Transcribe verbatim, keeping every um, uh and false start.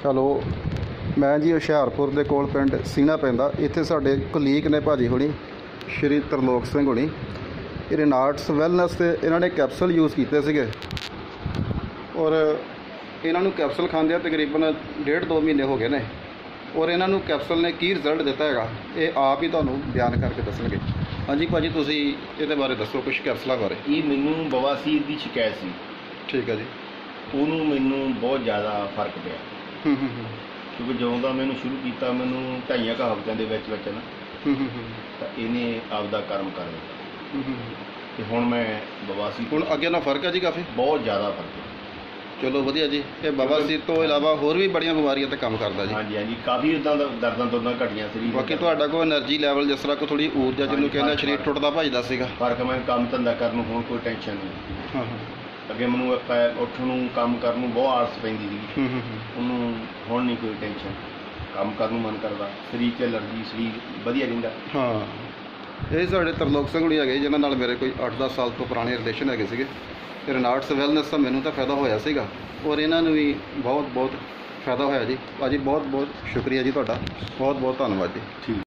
Hello, ਮੈਂ ਜੀ ਹੁਸ਼ਿਆਰਪੁਰ ਦੇ ਕੋਲ ਪਿੰਡ ਸੀਨਾ ਪੈਂਦਾ। ਇੱਥੇ ਸਾਡੇ ਕੁਲੀਗ ਨੇ ਭਾਜੀ ਹੁਣੀ, ਸ਼੍ਰੀ ਤਰਲੋਕ ਸਿੰਘ ਹੁਣੀ। ਇਹ ਰੇਨਾਟਸ ਵੈਲਨੈਸ 'ਤੇ ਇਹਨਾਂ ਨੇ ਕੈਪਸੂਲ ਯੂਜ਼ ਕੀਤੇ ਸੀਗੇ ਔਰ ਇਹਨਾਂ ਨੂੰ ਕੈਪਸੂਲ ਖਾਂਦਿਆਂ ਤਕਰੀਬਨ ਡੇਢ ਦੋ ਮਹੀਨੇ ਹੋ ਗਏ ਨੇ। ਔਰ ਇਹਨਾਂ ਨੂੰ ਕੈਪਸੂਲ ਨੇ ਕੀ ਰਿਜ਼ਲਟ ਦਿੱਤਾ ਹੈਗਾ ਇਹ ਆਪ ਹੀ ਤੁਹਾਨੂੰ ਬਿਆਨ ਕਰਕੇ ਦੱਸਣਗੇ। ਹਾਂਜੀ ਭਾਜੀ, ਤੁਸੀਂ ਇਹਦੇ ਬਾਰੇ ਦੱਸੋ ਕੁਛ ਕੈਪਸੂਲਾਂ ਬਾਰੇ। ਇਹ ਮੈਨੂੰ ਬਵਾਸੀਰ ਦੀ ਸ਼ਿਕਾਇਤ ਸੀ। ਠੀਕ ਹੈ ਜੀ। ਉਹਨੂੰ ਮੈਨੂੰ ਬਹੁਤ ਜ਼ਿਆਦਾ ਫਰਕ ਪਿਆ ਹੂੰ ਹੂੰ ਹੂੰ ਕਿਉਂਕਿ ਜਦੋਂ ਦਾ ਮੈਨੂੰ ਸ਼ੁਰੂ ਕੀਤਾ ਮੈਨੂੰ ਢਾਈਆਂ ਕੁ ਹਫ਼ਤਿਆਂ ਦੇ ਵਿੱਚ ਵਿੱਚ ਨਾ ਹੂੰ ਹੂੰ ਹੂੰ ਤਾਂ ਇਹਨੇ ਆਪਦਾ ਕਰਮ ਕਰ ਦਿੱਤਾ ਹੂੰ ਹੂੰ ਅਤੇ ਹੁਣ ਮੈਂ ਬਵਾਸੀਰ ਹੁਣ ਅੱਗੇ ਨਾਲ ਫਰਕ ਹੈ ਜੀ ਕਾਫੀ? ਬਹੁਤ ਜ਼ਿਆਦਾ ਫਰਕ ਹੈ। ਚਲੋ ਵਧੀਆ ਜੀ। ਇਹ ਬਵਾਸੀਰ ਤੋਂ ਇਲਾਵਾ ਹੋਰ ਵੀ ਬੜੀਆਂ ਬਿਮਾਰੀਆਂ 'ਤੇ ਕੰਮ ਕਰਦਾ ਜੀ। ਹਾਂਜੀ ਹਾਂਜੀ, ਕਾਫੀ ਇੱਦਾਂ ਦਾ ਦਰਦਾਂ ਦੁਰਦਾਂ ਘਟੀਆਂ ਸਰੀਰ। ਬਾਕੀ ਤੁਹਾਡਾ ਕੋਈ ਐਨਰਜੀ ਲੈਵਲ ਜਿਸ ਤਰ੍ਹਾਂ ਕੋਈ ਥੋੜ੍ਹੀ ਊਰਜਾ ਜਿਹਨੂੰ ਕਹਿੰਦੇ ਸਰੀਰ ਟੁੱਟਦਾ ਭੱਜਦਾ ਸੀਗਾ। ਫਰਕ, ਮੈਂ ਕੰਮ ਧੰਦਾ ਕਰਨ ਨੂੰ ਹੁਣ ਕੋਈ ਟੈਨਸ਼ਨ ਨਹੀਂ। ਹਾਂ ਹਾਂ। ਅੱਗੇ ਮੈਨੂੰ ਉੱਠਣ ਨੂੰ ਕੰਮ ਕਰਨ ਨੂੰ ਬਹੁਤ ਆਲਸ ਪੈਂਦੀ ਸੀ। ਹੂੰ ਹੂੰ ਹੂੰ ਉਹਨੂੰ ਹੁਣ ਨਹੀਂ ਕੋਈ ਟੈਨਸ਼ਨ, ਕੰਮ ਕਰਨ ਨੂੰ ਮਨ ਕਰਦਾ, ਸਰੀਰ 'ਚ ਐਲਰਜੀ, ਸਰੀਰ ਵਧੀਆ ਰਹਿੰਦਾ। ਹਾਂ, ਇਹ ਸਾਡੇ ਤਰਲੋਕ ਸਿੰਘ ਹੁਣੀ ਹੈਗੇ ਜਿਨ੍ਹਾਂ ਨਾਲ ਮੇਰੇ ਕੋਈ ਅੱਠ ਦਸ ਸਾਲ ਤੋਂ ਪੁਰਾਣੇ ਰਿਲੇਸ਼ਨ ਹੈਗੇ ਸੀਗੇ। ਰੇਨਾਟਸ ਵੈਲਨੈਸ ਦਾ ਮੈਨੂੰ ਤਾਂ ਫਾਇਦਾ ਹੋਇਆ ਸੀਗਾ ਔਰ ਇਹਨਾਂ ਨੂੰ ਵੀ ਬਹੁਤ ਬਹੁਤ ਫਾਇਦਾ ਹੋਇਆ ਜੀ। ਭਾਜੀ ਬਹੁਤ ਬਹੁਤ ਸ਼ੁਕਰੀਆ ਜੀ ਤੁਹਾਡਾ, ਬਹੁਤ ਬਹੁਤ ਧੰਨਵਾਦ ਜੀ। ਠੀਕ।